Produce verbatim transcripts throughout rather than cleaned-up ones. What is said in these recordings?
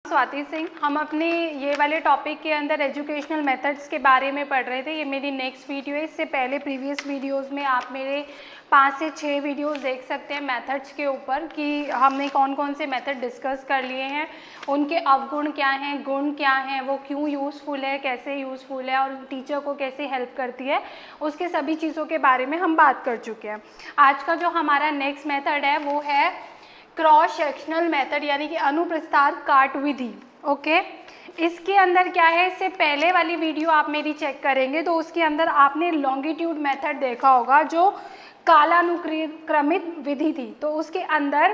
स्वाति सिंह। हम अपने ये वाले टॉपिक के अंदर एजुकेशनल मेथड्स के बारे में पढ़ रहे थे। ये मेरी नेक्स्ट वीडियो है। इससे पहले प्रीवियस वीडियोस में आप मेरे पाँच से छः वीडियोस देख सकते हैं मेथड्स के ऊपर कि हमने कौन कौन से मेथड डिस्कस कर लिए हैं, उनके अवगुण क्या हैं, गुण क्या हैं, वो क्यों यूज़फुल है, कैसे यूज़फुल है और टीचर को कैसे हेल्प करती है, उसके सभी चीज़ों के बारे में हम बात कर चुके हैं। आज का जो हमारा नेक्स्ट मेथड है वो है क्रॉस सेक्शनल मेथड, यानी कि अनुप्रस्तार काट विधि। ओके, इसके अंदर क्या है, इससे पहले वाली वीडियो आप मेरी चेक करेंगे तो उसके अंदर आपने लॉन्गिट्यूड मेथड देखा होगा जो कालानुक्रमित विधि थी। तो उसके अंदर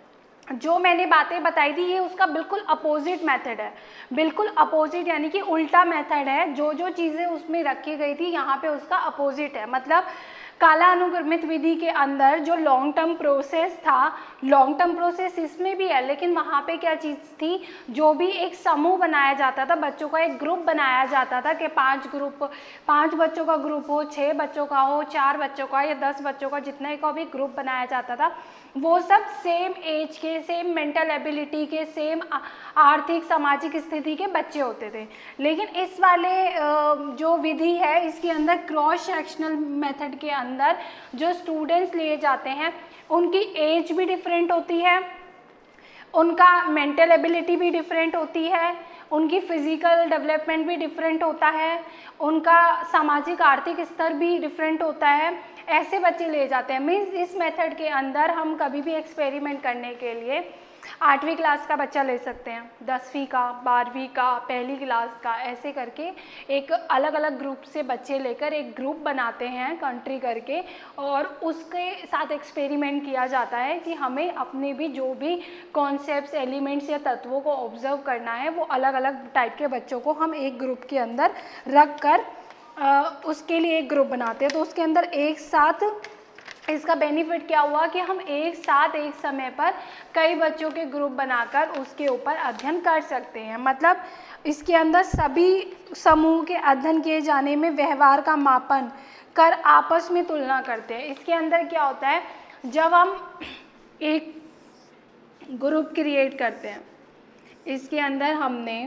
जो मैंने बातें बताई थी ये उसका बिल्कुल अपोजिट मेथड है, बिल्कुल अपोजिट यानी कि उल्टा मेथड है। जो जो चीज़ें उसमें रखी गई थी यहाँ पे उसका अपोजिट है। मतलब कालानुक्रमित विधि के अंदर जो लॉन्ग टर्म प्रोसेस था, लॉन्ग टर्म प्रोसेस इसमें भी है, लेकिन वहाँ पे क्या चीज़ थी, जो भी एक समूह बनाया जाता था, बच्चों का एक ग्रुप बनाया जाता था कि पांच ग्रुप पांच बच्चों का ग्रुप हो, छः बच्चों का हो, चार बच्चों का या दस बच्चों का, जितने का भी ग्रुप बनाया जाता था, वो सब सेम एज के, सेम मेंटल एबिलिटी के, सेम आर्थिक सामाजिक स्थिति के बच्चे होते थे। लेकिन इस वाले जो विधि है इसके अंदर क्रॉस सेक्शनल मेथड के अंदर जो स्टूडेंट्स लिए जाते हैं उनकी एज भी डिफरेंट होती है, उनका मेंटल एबिलिटी भी डिफरेंट होती है, उनकी फिजिकल डेवलपमेंट भी डिफरेंट होता है, उनका सामाजिक आर्थिक स्तर भी डिफरेंट होता है। ऐसे बच्चे ले जाते हैं। मीन्स इस मेथड के अंदर हम कभी भी एक्सपेरिमेंट करने के लिए आठवीं क्लास का बच्चा ले सकते हैं, दसवीं का, बारहवीं का, पहली क्लास का, ऐसे करके एक अलग अलग ग्रुप से बच्चे लेकर एक ग्रुप बनाते हैं कंट्री करके, और उसके साथ एक्सपेरिमेंट किया जाता है कि हमें अपने भी जो भी कॉन्सेप्ट्स, एलिमेंट्स या तत्वों को ऑब्जर्व करना है वो अलग अलग टाइप के बच्चों को हम एक ग्रुप के अंदर रख कर आ, उसके लिए एक ग्रुप बनाते हैं। तो उसके अंदर एक साथ इसका बेनिफिट क्या हुआ कि हम एक साथ एक समय पर कई बच्चों के ग्रुप बनाकर उसके ऊपर अध्ययन कर सकते हैं। मतलब इसके अंदर सभी समूह के अध्ययन किए जाने में व्यवहार का मापन कर आपस में तुलना करते हैं। इसके अंदर क्या होता है, जब हम एक ग्रुप क्रिएट करते हैं, इसके अंदर हमने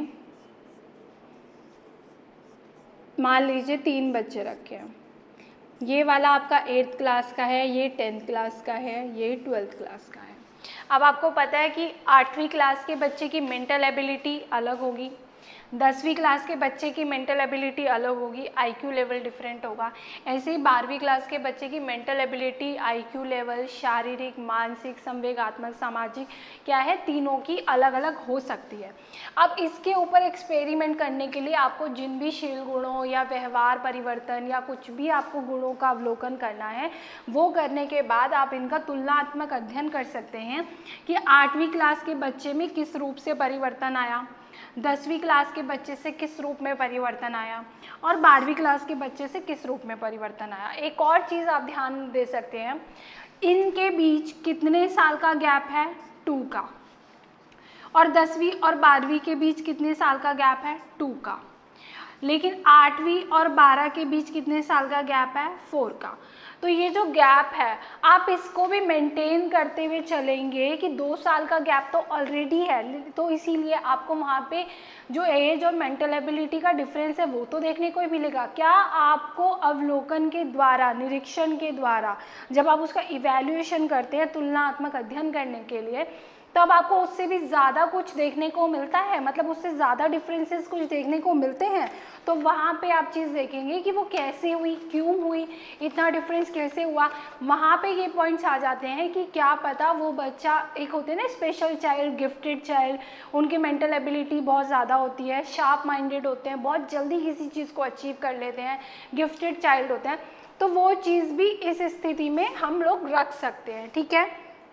मान लीजिए तीन बच्चे रखे हैं, ये वाला आपका एट्थ क्लास का है, ये टेंथ क्लास का है, ये ट्वेल्थ क्लास का है। अब आपको पता है कि आठवीं क्लास के बच्चे की मेंटल एबिलिटी अलग होगी, दसवीं क्लास के बच्चे की मेंटल एबिलिटी अलग होगी, आईक्यू लेवल डिफरेंट होगा। ऐसे ही बारहवीं क्लास के बच्चे की मेंटल एबिलिटी, आईक्यू लेवल, शारीरिक, मानसिक, संवेगात्मक, सामाजिक क्या है, तीनों की अलग अलग हो सकती है। अब इसके ऊपर एक्सपेरिमेंट करने के लिए आपको जिन भी शील गुणों या व्यवहार परिवर्तन या कुछ भी आपको गुणों का अवलोकन करना है, वो करने के बाद आप इनका तुलनात्मक अध्ययन कर सकते हैं कि आठवीं क्लास के बच्चे में किस रूप से परिवर्तन आया, दसवीं क्लास के बच्चे से किस रूप में परिवर्तन आया और बारहवीं क्लास के बच्चे से किस रूप में परिवर्तन आया। एक और चीज़ आप ध्यान दे सकते हैं, इनके बीच कितने साल का गैप है, टू का, और दसवीं और बारहवीं के बीच कितने साल का गैप है, टू का। लेकिन आठवीं और बारह के बीच कितने साल का गैप है, फोर का। तो ये जो गैप है आप इसको भी मेंटेन करते हुए चलेंगे कि दो साल का गैप तो ऑलरेडी है, तो इसीलिए आपको वहाँ पे जो एज और मेंटल एबिलिटी का डिफरेंस है वो तो देखने को ही मिलेगा। क्या आपको अवलोकन के द्वारा, निरीक्षण के द्वारा जब आप उसका इवैल्यूएशन करते हैं तुलनात्मक अध्ययन करने के लिए, तब आपको उससे भी ज़्यादा कुछ देखने को मिलता है, मतलब उससे ज़्यादा डिफरेंसेस कुछ देखने को मिलते हैं। तो वहाँ पे आप चीज़ देखेंगे कि वो कैसे हुई, क्यों हुई, इतना डिफरेंस कैसे हुआ। वहाँ पे ये पॉइंट्स आ जाते हैं कि क्या पता वो बच्चा, एक होते हैं ना स्पेशल चाइल्ड, गिफ्टेड चाइल्ड, उनकी मेंटल एबिलिटी बहुत ज़्यादा होती है, शार्प माइंडेड होते हैं, बहुत जल्दी किसी चीज़ को अचीव कर लेते हैं, गिफ्टेड चाइल्ड होते हैं, तो वो चीज़ भी इस स्थिति में हम लोग रख सकते हैं। ठीक है,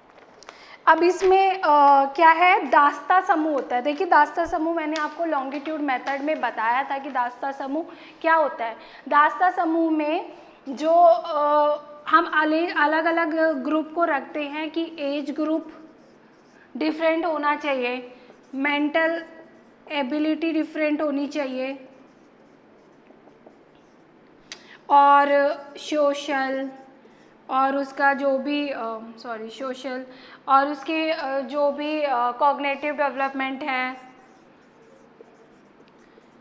अब इसमें आ, क्या है, दास्ता समूह होता है। देखिए दास्ता समूह मैंने आपको लॉन्गिट्यूड मेथड में बताया था कि दास्ता समूह क्या होता है। दास्ता समूह में जो आ, हम अलग अलग ग्रुप को रखते हैं कि एज ग्रुप डिफरेंट होना चाहिए, मेंटल एबिलिटी डिफरेंट होनी चाहिए, और सोशल और उसका जो भी सॉरी सोशल और उसके uh, जो भी कॉग्निटिव डेवलपमेंट है,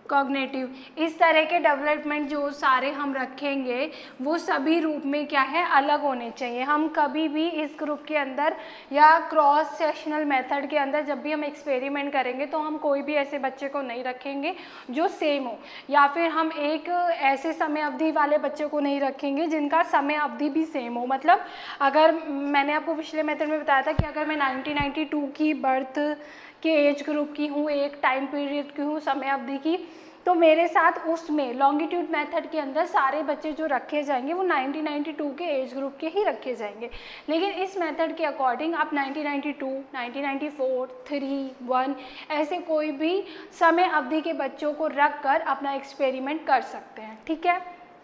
कॉग्निटिव, इस तरह के डेवलपमेंट जो सारे हम रखेंगे वो सभी रूप में क्या है, अलग होने चाहिए। हम कभी भी इस ग्रुप के अंदर या क्रॉस सेक्शनल मेथड के अंदर जब भी हम एक्सपेरिमेंट करेंगे तो हम कोई भी ऐसे बच्चे को नहीं रखेंगे जो सेम हो, या फिर हम एक ऐसे समय अवधि वाले बच्चे को नहीं रखेंगे जिनका समय अवधि भी सेम हो। मतलब अगर मैंने आपको पिछले मेथड में बताया था कि अगर मैं नाइनटीन नाइंटी टू की बर्थ के एज ग्रुप की हूँ, एक टाइम पीरियड की हूँ, समय अवधि की, तो मेरे साथ उसमें लॉन्गिट्यूड मेथड के अंदर सारे बच्चे जो रखे जाएंगे वो नाइनटीन नाइंटी टू के एज ग्रुप के ही रखे जाएंगे। लेकिन इस मेथड के अकॉर्डिंग आप nineteen ninety two, nineteen ninety four, three, one ऐसे कोई भी समय अवधि के बच्चों को रख कर अपना एक्सपेरिमेंट कर सकते हैं। ठीक है,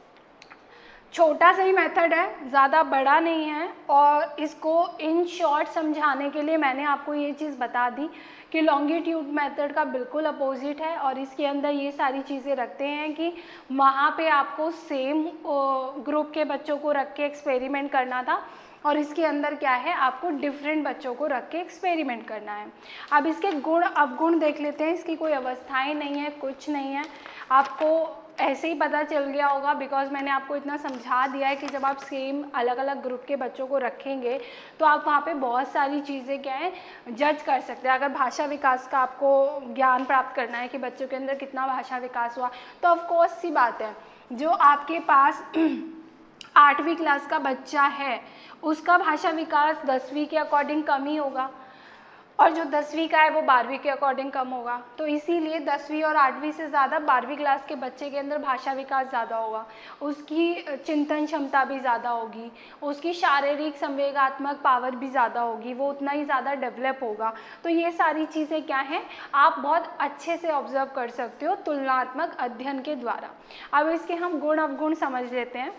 छोटा सा ही मेथड है, ज़्यादा बड़ा नहीं है, और इसको इन शॉर्ट समझाने के लिए मैंने आपको ये चीज़ बता दी कि लॉन्गिट्यूड मेथड का बिल्कुल अपोजिट है, और इसके अंदर ये सारी चीज़ें रखते हैं कि वहाँ पे आपको सेम ग्रुप के बच्चों को रख के एक्सपेरिमेंट करना था, और इसके अंदर क्या है, आपको डिफरेंट बच्चों को रख के एक्सपेरिमेंट करना है। अब इसके गुण अवगुण देख लेते हैं। इसकी कोई अवस्थाएं नहीं है, कुछ नहीं है, आपको ऐसे ही पता चल गया होगा, बिकॉज मैंने आपको इतना समझा दिया है कि जब आप सेम अलग अलग ग्रुप के बच्चों को रखेंगे तो आप वहाँ पे बहुत सारी चीज़ें क्या है जज कर सकते हैं। अगर भाषा विकास का आपको ज्ञान प्राप्त करना है कि बच्चों के अंदर कितना भाषा विकास हुआ, तो ऑफकोर्स सी बात है, जो आपके पास आठवीं क्लास का बच्चा है उसका भाषा विकास दसवीं के अकॉर्डिंग कम ही होगा, और जो दसवीं का है वो बारहवीं के अकॉर्डिंग कम होगा। तो इसीलिए दसवीं और आठवीं से ज़्यादा बारहवीं क्लास के बच्चे के अंदर भाषा विकास ज़्यादा होगा, उसकी चिंतन क्षमता भी ज़्यादा होगी, उसकी शारीरिक संवेगात्मक पावर भी ज़्यादा होगी, वो उतना ही ज़्यादा डेवलप होगा। तो ये सारी चीज़ें क्या हैं, आप बहुत अच्छे से ऑब्जर्व कर सकते हो तुलनात्मक अध्ययन के द्वारा। अब इसके हम गुण अवगुण समझ लेते हैं।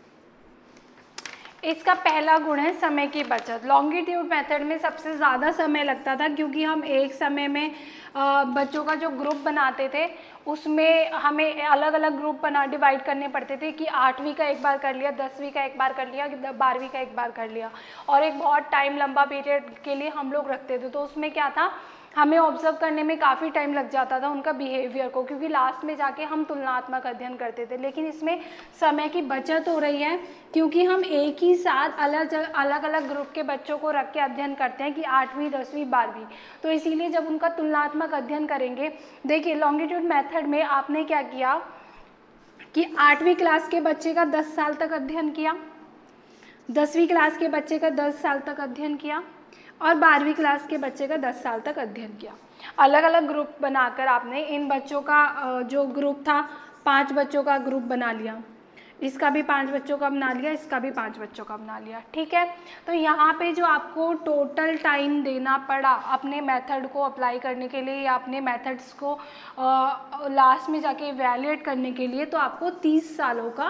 इसका पहला गुण है समय की बचत। लॉन्गिट्यूड मेथड में सबसे ज़्यादा समय लगता था, क्योंकि हम एक समय में बच्चों का जो ग्रुप बनाते थे उसमें हमें अलग अलग ग्रुप बना डिवाइड करने पड़ते थे कि आठवीं का एक बार कर लिया, दसवीं का एक बार कर लिया, बारहवीं का एक बार कर लिया, और एक बहुत टाइम लंबा पीरियड के लिए हम लोग रखते थे। तो उसमें क्या था, हमें ऑब्जर्व करने में काफ़ी टाइम लग जाता था उनका बिहेवियर को, क्योंकि लास्ट में जाके हम तुलनात्मक अध्ययन करते थे। लेकिन इसमें समय की बचत हो रही है, क्योंकि हम एक ही साथ अलग अलग अलग ग्रुप के बच्चों को रख के अध्ययन करते हैं कि आठवीं, दसवीं, बारहवीं। तो इसीलिए जब उनका तुलनात्मक अध्ययन करेंगे, देखिए लॉन्गिट्यूड मेथड में आपने क्या किया कि आठवीं क्लास के बच्चे का दस साल तक अध्ययन किया, दसवीं क्लास के बच्चे का दस साल तक अध्ययन किया, और बारहवीं क्लास के बच्चे का दस साल तक अध्ययन किया। अलग अलग ग्रुप बनाकर आपने इन बच्चों का जो ग्रुप था, पांच बच्चों का ग्रुप बना लिया, इसका भी पांच बच्चों का बना लिया, इसका भी पांच बच्चों का बना लिया। ठीक है, तो यहाँ पे जो आपको टोटल टाइम देना पड़ा अपने मेथड को अप्लाई करने के लिए या अपने मेथड्स को लास्ट में जाके इवैल्यूएट करने के लिए, तो आपको तीस सालों का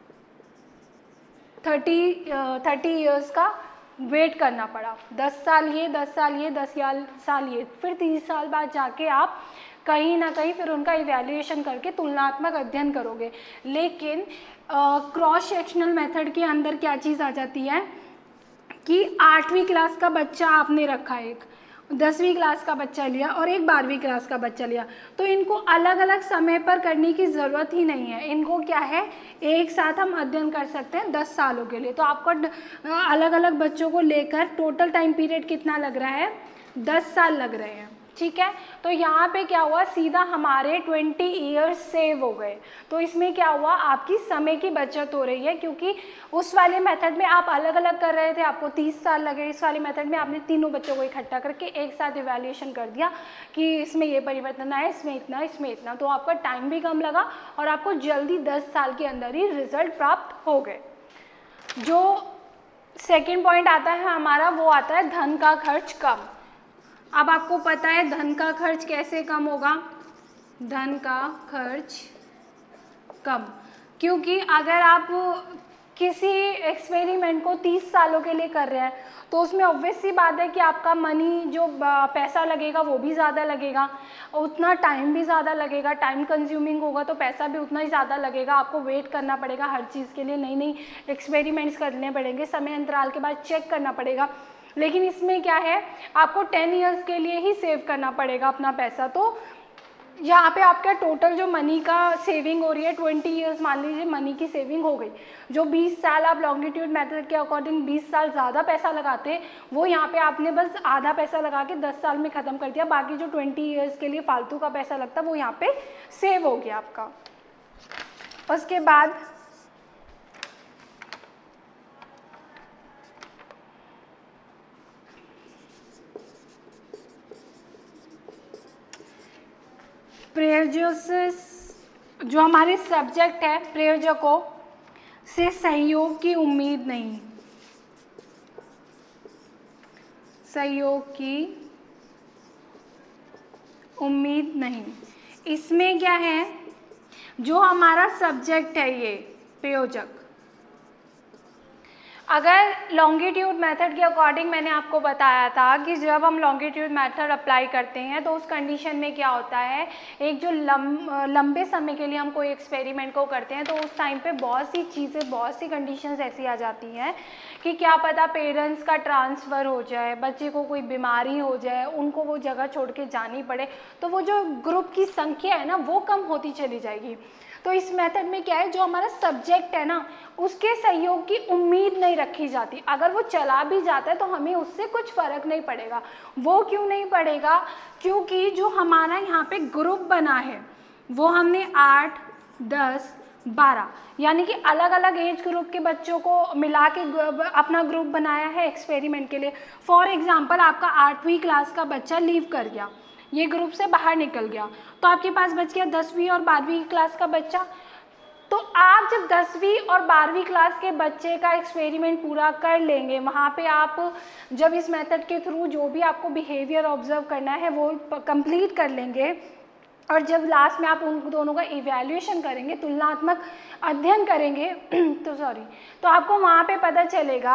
थर्टी थर्टी ईयर्स का वेट करना पड़ा। दस साल ये, दस साल ये, दस साल ये, फिर तीस साल बाद जाके आप कहीं ना कहीं फिर उनका इवैल्यूएशन करके तुलनात्मक अध्ययन करोगे। लेकिन क्रॉस सेक्शनल मेथड के अंदर क्या चीज़ आ जाती है कि आठवीं क्लास का बच्चा आपने रखा, एक दसवीं क्लास का बच्चा लिया और एक बारहवीं क्लास का बच्चा लिया, तो इनको अलग अलग समय पर करने की ज़रूरत ही नहीं है। इनको क्या है, एक साथ हम अध्ययन कर सकते हैं दस सालों के लिए। तो आपको अलग अलग बच्चों को लेकर टोटल टाइम पीरियड कितना लग रहा है, दस साल लग रहे हैं। ठीक है, तो यहाँ पे क्या हुआ, सीधा हमारे ट्वेंटी ईयर्स सेव हो गए। तो इसमें क्या हुआ, आपकी समय की बचत हो रही है, क्योंकि उस वाले मेथड में आप अलग अलग कर रहे थे, आपको तीस साल लगे। इस वाले मेथड में आपने तीनों बच्चों को इकट्ठा करके एक साथ इवैल्यूएशन कर दिया कि इसमें ये परिवर्तन आया, इसमें इतना, इसमें इतना। तो आपका टाइम भी कम लगा और आपको जल्दी दस साल के अंदर ही रिजल्ट प्राप्त हो गए। जो सेकेंड पॉइंट आता है हमारा, वो आता है धन का खर्च कम। अब आपको पता है धन का खर्च कैसे कम होगा, धन का खर्च कम, क्योंकि अगर आप किसी एक्सपेरिमेंट को तीस सालों के लिए कर रहे हैं तो उसमें ऑब्वियस सी बात है कि आपका मनी जो पैसा लगेगा वो भी ज़्यादा लगेगा, उतना टाइम भी ज़्यादा लगेगा, टाइम कंज्यूमिंग होगा तो पैसा भी उतना ही ज़्यादा लगेगा। आपको वेट करना पड़ेगा हर चीज़ के लिए, नई नई एक्सपेरिमेंट्स करने पड़ेंगे, समय अंतराल के बाद चेक करना पड़ेगा। लेकिन इसमें क्या है, आपको टेन ईयर्स के लिए ही सेव करना पड़ेगा अपना पैसा। तो यहाँ पे आपका टोटल जो मनी का सेविंग हो रही है ट्वेंटी ईयर्स मान लीजिए मनी की सेविंग हो गई। जो बीस साल आप लॉन्गिट्यूड मेथड के अकॉर्डिंग बीस साल ज़्यादा पैसा लगाते वो यहाँ पे आपने बस आधा पैसा लगा के दस साल में ख़त्म कर दिया। बाकी जो ट्वेंटी ईयर्स के लिए फालतू का पैसा लगता वो यहाँ पे सेव हो गया आपका। उसके बाद प्रयोजक जो हमारे सब्जेक्ट है प्रयोजकों से सहयोग की उम्मीद नहीं, सहयोग की उम्मीद नहीं। इसमें क्या है, जो हमारा सब्जेक्ट है ये प्रयोजक, अगर लॉन्गिट्यूड मेथड के अकॉर्डिंग मैंने आपको बताया था कि जब हम लॉन्गिट्यूड मेथड अप्लाई करते हैं तो उस कंडीशन में क्या होता है, एक जो लम लंबे समय के लिए हम कोई एक्सपेरिमेंट को करते हैं तो उस टाइम पे बहुत सी चीज़ें, बहुत सी कंडीशंस ऐसी आ जाती हैं कि क्या पता पेरेंट्स का ट्रांसफ़र हो जाए, बच्चे को कोई बीमारी हो जाए, उनको वो जगह छोड़ के जानी पड़े, तो वो जो ग्रुप की संख्या है ना वो कम होती चली जाएगी। तो इस मेथड में क्या है, जो हमारा सब्जेक्ट है ना उसके सहयोग की उम्मीद नहीं रखी जाती। अगर वो चला भी जाता है तो हमें उससे कुछ फ़र्क नहीं पड़ेगा। वो क्यों नहीं पड़ेगा, क्योंकि जो हमारा यहाँ पे ग्रुप बना है वो हमने आठ, दस, बारह यानी कि अलग अलग एज ग्रुप के बच्चों को मिला के अपना ग्रुप बनाया है एक्सपेरिमेंट के लिए। फॉर एग्जांपल आपका आठवीं क्लास का बच्चा लीव कर गया, ये ग्रुप से बाहर निकल गया, तो आपके पास बच गया दसवीं और बारहवीं क्लास का बच्चा। तो आप जब दसवीं और बारहवीं क्लास के बच्चे का एक्सपेरिमेंट पूरा कर लेंगे, वहाँ पे आप जब इस मेथड के थ्रू जो भी आपको बिहेवियर ऑब्जर्व करना है वो कंप्लीट कर लेंगे, और जब लास्ट में आप उन दोनों का इवैल्यूएशन करेंगे, तुलनात्मक अध्ययन करेंगे तो सॉरी तो आपको वहाँ पे पता चलेगा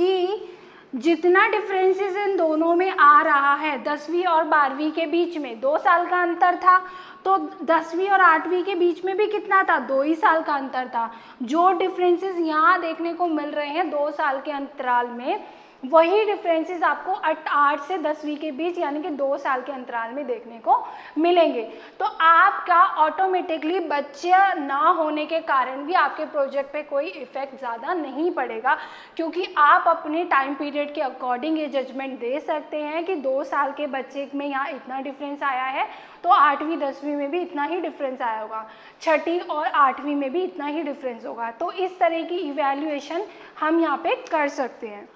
कि जितना डिफरेंसेस इन दोनों में आ रहा है, दसवीं और बारहवीं के बीच में दो साल का अंतर था, तो दसवीं और आठवीं के बीच में भी कितना था, दो ही साल का अंतर था। जो डिफरेंसेस यहाँ देखने को मिल रहे हैं दो साल के अंतराल में, वही डिफरेंसेस आपको आठ से दसवीं के बीच यानी कि दो साल के अंतराल में देखने को मिलेंगे। तो आपका ऑटोमेटिकली बच्चा ना होने के कारण भी आपके प्रोजेक्ट पे कोई इफेक्ट ज़्यादा नहीं पड़ेगा, क्योंकि आप अपने टाइम पीरियड के अकॉर्डिंग ये जजमेंट दे सकते हैं कि दो साल के बच्चे में यहाँ इतना डिफरेंस आया है तो आठवीं दसवीं में भी इतना ही डिफरेंस आया होगा, छठी और आठवीं में भी इतना ही डिफरेंस होगा। तो इस तरह की इवैल्यूएशन हम यहाँ पे कर सकते हैं।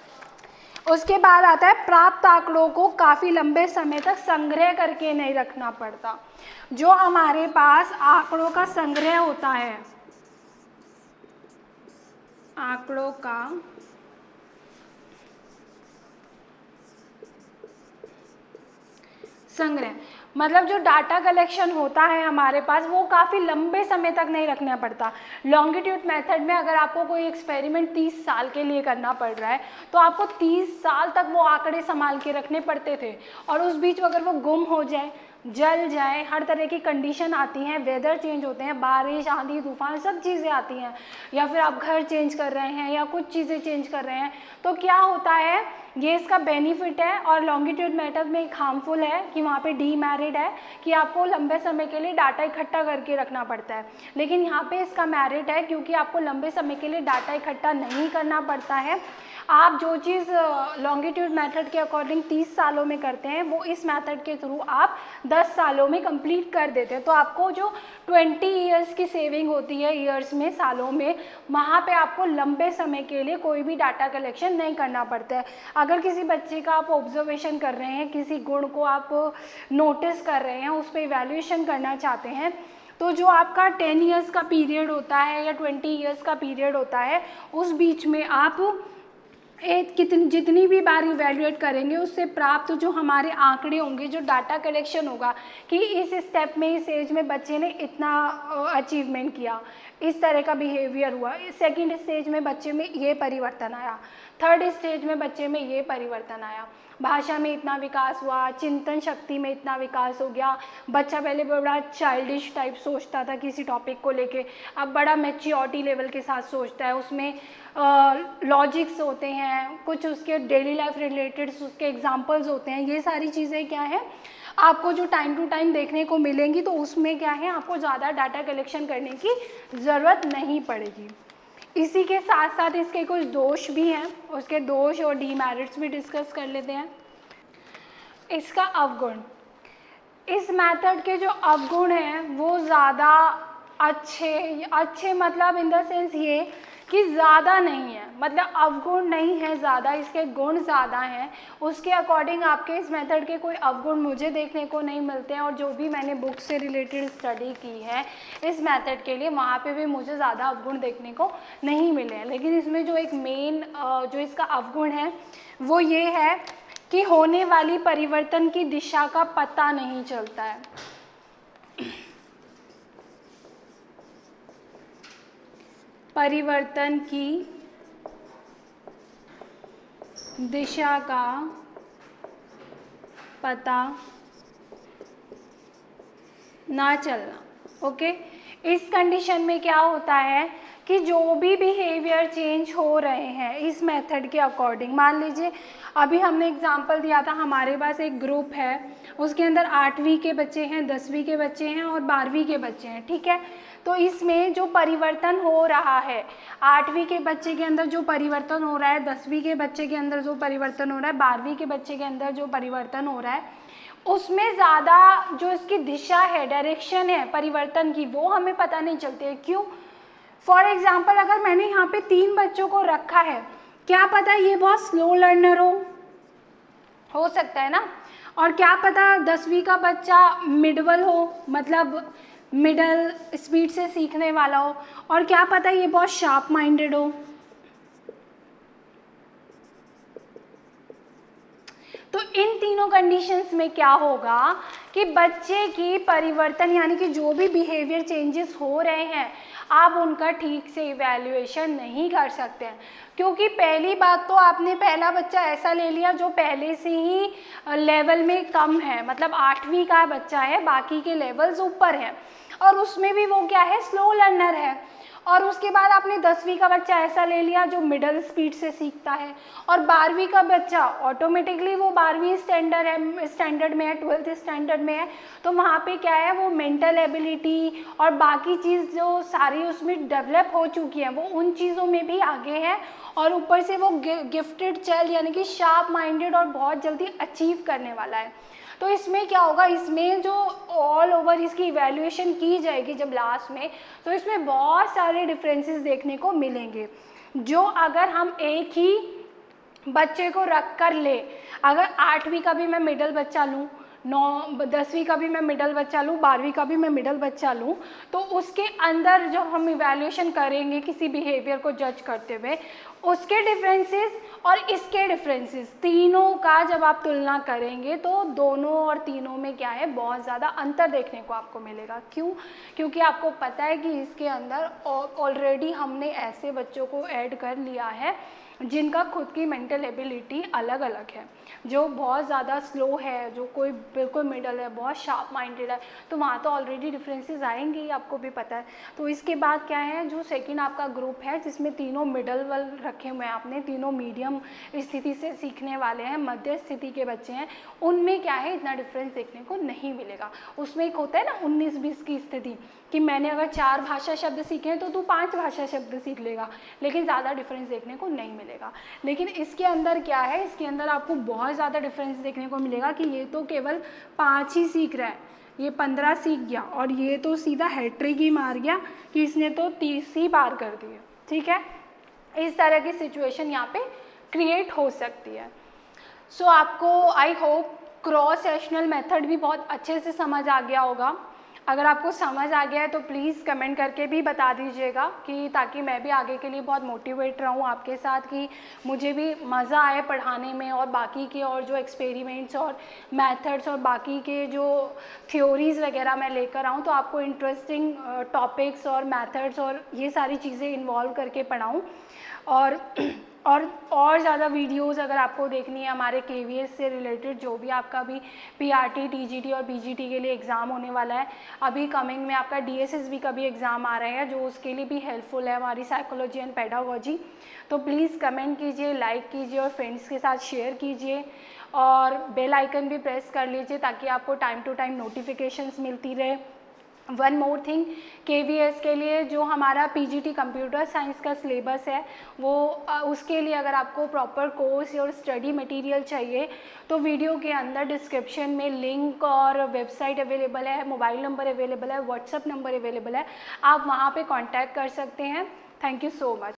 उसके बाद आता है प्राप्त आंकड़ों को काफ़ी लंबे समय तक संग्रह करके नहीं रखना पड़ता। जो हमारे पास आंकड़ों का संग्रह होता है, आंकड़ों का संग्रह मतलब जो डाटा कलेक्शन होता है हमारे पास वो काफ़ी लंबे समय तक नहीं रखना पड़ता। लॉन्गिट्यूड मेथड में अगर आपको कोई एक्सपेरिमेंट तीस साल के लिए करना पड़ रहा है तो आपको तीस साल तक वो आंकड़े संभाल के रखने पड़ते थे, और उस बीच अगर वो गुम हो जाए, जल जाए, हर तरह की कंडीशन आती हैं, वेदर चेंज होते हैं, बारिश, आंधी, तूफान, सब चीज़ें आती हैं, या फिर आप घर चेंज कर रहे हैं या कुछ चीज़ें चेंज कर रहे हैं, तो क्या होता है, ये इसका बेनिफिट है। और लॉन्गिट्यूड मेथड में एक हार्मफुल है कि वहाँ पे डीमेरिट है कि आपको लंबे समय के लिए डाटा इकट्ठा करके रखना पड़ता है, लेकिन यहाँ पे इसका मेरिट है क्योंकि आपको लंबे समय के लिए डाटा इकट्ठा नहीं करना पड़ता है। आप जो चीज़ लॉन्गिट्यूड मेथड के अकॉर्डिंग तीस सालों में करते हैं वो इस मेथड के थ्रू आप दस सालों में कंप्लीट कर देते हैं। तो आपको जो ट्वेंटी इयर्स की सेविंग होती है, ईयर्स में, सालों में, वहाँ पे आपको लंबे समय के लिए कोई भी डाटा कलेक्शन नहीं करना पड़ता है। अगर किसी बच्चे का आप ऑब्जर्वेशन कर रहे हैं, किसी गुण को आप नोटिस कर रहे हैं, उस पर इवैल्यूएशन करना चाहते हैं, तो जो आपका टेन ईयर्स का पीरियड होता है या ट्वेंटी ईयर्स का पीरियड होता है, उस बीच में आप एक कितनी जितनी भी बार इवैल्यूएट करेंगे उससे प्राप्त जो हमारे आंकड़े होंगे, जो डाटा कलेक्शन होगा कि इस स्टेप में, इस एज में बच्चे ने इतना अचीवमेंट किया, इस तरह का बिहेवियर हुआ, सेकंड स्टेज में बच्चे में ये परिवर्तन आया, थर्ड स्टेज में बच्चे में ये परिवर्तन आया, भाषा में इतना विकास हुआ, चिंतन शक्ति में इतना विकास हो गया, बच्चा पहले बड़ा चाइल्डिश टाइप सोचता था किसी टॉपिक को लेके, अब बड़ा मैच्योरिटी लेवल के साथ सोचता है, उसमें लॉजिक्स होते हैं, कुछ उसके डेली लाइफ रिलेटेड उसके एग्जांपल्स होते हैं। ये सारी चीज़ें क्या है, आपको जो टाइम टू टाइम देखने को मिलेंगी, तो उसमें क्या है, आपको ज़्यादा डाटा कलेक्शन करने की ज़रूरत नहीं पड़ेगी। इसी के साथ साथ इसके कुछ दोष भी हैं, उसके दोष और डीमेरिट्स भी डिस्कस कर लेते हैं। इसका अवगुण, इस मेथड के जो अवगुण हैं वो ज़्यादा अच्छे अच्छे मतलब इन द सेंस ये कि ज़्यादा नहीं है, मतलब अवगुण नहीं है ज़्यादा, इसके गुण ज़्यादा हैं। उसके अकॉर्डिंग आपके इस मेथड के कोई अवगुण मुझे देखने को नहीं मिलते हैं, और जो भी मैंने बुक से रिलेटेड स्टडी की है इस मेथड के लिए, वहाँ पे भी मुझे ज़्यादा अवगुण देखने को नहीं मिले हैं। लेकिन इसमें जो एक मेन जो इसका अवगुण है वो ये है कि होने वाली परिवर्तन की दिशा का पता नहीं चलता है। परिवर्तन की दिशा का पता ना चलना। ओके, इस कंडीशन में क्या होता है कि जो भी बिहेवियर चेंज हो रहे हैं इस मेथड के अकॉर्डिंग, मान लीजिए अभी हमने एग्जांपल दिया था, हमारे पास एक ग्रुप है, उसके अंदर आठवीं के बच्चे हैं, दसवीं के बच्चे हैं और बारहवीं के बच्चे हैं, ठीक है। तो इसमें जो परिवर्तन हो रहा है, आठवीं के बच्चे के अंदर जो परिवर्तन हो रहा है, दसवीं के बच्चे के अंदर जो परिवर्तन हो रहा है, बारहवीं के बच्चे के अंदर जो परिवर्तन हो रहा है, उसमें ज़्यादा जो इसकी दिशा है, डायरेक्शन है परिवर्तन की, वो हमें पता नहीं चलती है। क्यों? फॉर एग्जाम्पल अगर मैंने यहाँ पे तीन बच्चों को रखा है, क्या पता ये बहुत स्लो लर्नर हो हो सकता है ना, और क्या पता दसवीं का बच्चा मिडल हो, मतलब मिडल स्पीड से सीखने वाला हो, और क्या पता ये बहुत शार्प माइंडेड हो। तो इन तीनों कंडीशंस में क्या होगा कि बच्चे की परिवर्तन यानी कि जो भी बिहेवियर चेंजेस हो रहे हैं, आप उनका ठीक से इवैल्यूएशन नहीं कर सकते हैं। क्योंकि पहली बात तो आपने पहला बच्चा ऐसा ले लिया जो पहले से ही लेवल में कम है, मतलब आठवीं का बच्चा है, बाकी के लेवल्स ऊपर हैं, और उसमें भी वो क्या है, स्लो लर्नर है। और उसके बाद आपने दसवीं का बच्चा ऐसा ले लिया जो मिडल स्पीड से सीखता है, और बारहवीं का बच्चा ऑटोमेटिकली वो बारहवीं स्टैंडर्ड है स्टैंडर्ड में है ट्वेल्थ स्टैंडर्ड में है, तो वहाँ पे क्या है, वो मेंटल एबिलिटी और बाकी चीज़ जो सारी उसमें डेवलप हो चुकी है, वो उन चीज़ों में भी आगे है, और ऊपर से वो गिफ्टेड चाइल्ड यानी कि शार्प माइंडेड और बहुत जल्दी अचीव करने वाला है। तो इसमें क्या होगा, इसमें जो ऑल ओवर इसकी इवैल्यूएशन की जाएगी जब लास्ट में, तो इसमें बहुत सारे डिफरेंसेस देखने को मिलेंगे, जो अगर हम एक ही बच्चे को रख कर ले, अगर आठवीं का भी मैं मिडल बच्चा लूँ, नौ दसवीं का भी मैं मिडल बच्चा लूँ, बारहवीं का भी मैं मिडल बच्चा लूँ, तो उसके अंदर जब हम इवैल्यूएशन करेंगे किसी बिहेवियर को जज करते हुए, उसके डिफरेंसेस और इसके डिफरेंसेस तीनों का जब आप तुलना करेंगे, तो दोनों और तीनों में क्या है, बहुत ज़्यादा अंतर देखने को आपको मिलेगा। क्यों? क्योंकि आपको पता है कि इसके अंदर ऑलरेडी हमने ऐसे बच्चों को ऐड कर लिया है जिनका खुद की मेंटल एबिलिटी अलग अलग है, जो बहुत ज़्यादा स्लो है, जो कोई बिल्कुल मिडल है, बहुत शार्प माइंडेड है, तो वहाँ तो ऑलरेडी डिफरेंसेस आएंगे ही, आपको भी पता है। तो इसके बाद क्या है, जो सेकंड आपका ग्रुप है जिसमें तीनों मिडल वाल रखे हुए हैं आपने, तीनों मीडियम स्थिति से सीखने वाले हैं, मध्य स्थिति के बच्चे हैं, उनमें क्या है, इतना डिफरेंस देखने को नहीं मिलेगा। उसमें एक होता है ना उन्नीस बीस की स्थिति, कि मैंने अगर चार भाषा शब्द सीखे हैं तो तू पांच भाषा शब्द सीख लेगा, लेकिन ज़्यादा डिफरेंस देखने को नहीं मिलेगा। लेकिन इसके अंदर क्या है, इसके अंदर आपको बहुत ज़्यादा डिफरेंस देखने को मिलेगा कि ये तो केवल पाँच ही सीख रहा है, ये पंद्रह सीख गया, और ये तो सीधा हैट्रिक ही मार गया कि इसने तो तीस ही पार कर दिए। ठीक है, इस तरह की सिचुएशन यहाँ पे क्रिएट हो सकती है। सो so, आपको I hope cross sectional method भी बहुत अच्छे से समझ आ गया होगा। अगर आपको समझ आ गया है तो प्लीज़ कमेंट करके भी बता दीजिएगा, कि ताकि मैं भी आगे के लिए बहुत मोटिवेट रहूँ आपके साथ, कि मुझे भी मज़ा आए पढ़ाने में, और बाकी के और जो एक्सपेरिमेंट्स और मेथड्स और बाकी के जो थ्योरीज़ वगैरह मैं लेकर आऊँ, तो आपको इंटरेस्टिंग टॉपिक्स और मेथड्स और ये सारी चीज़ें इन्वॉल्व करके पढ़ाऊँ। और और और ज़्यादा वीडियोस अगर आपको देखनी है हमारे के वी एस से रिलेटेड, जो भी आपका भी P R T, T G T और पी जी टी के लिए एग्ज़ाम होने वाला है, अभी कमिंग में आपका डी एस एस बी का भी एग्ज़ाम आ रहा है, जो उसके लिए भी हेल्पफुल है हमारी साइकोलॉजी एंड पेडागोजी। तो प्लीज़ कमेंट कीजिए, लाइक कीजिए और फ्रेंड्स के साथ शेयर कीजिए। और बेल आइकन भी प्रेस कर लीजिए ताकि आपको टाइम टू टाइम नोटिफिकेशंस मिलती रहे। One more thing, K V S के लिए जो हमारा P G T computer science का सिलेबस है वो उसके लिए अगर आपको प्रॉपर कोर्स और स्टडी मटेरियल चाहिए तो वीडियो के अंदर डिस्क्रिप्शन में लिंक और वेबसाइट अवेलेबल है, मोबाइल नंबर अवेलेबल है, व्हाट्सएप नंबर अवेलेबल है, आप वहाँ पे कांटेक्ट कर सकते हैं। Thank you so much.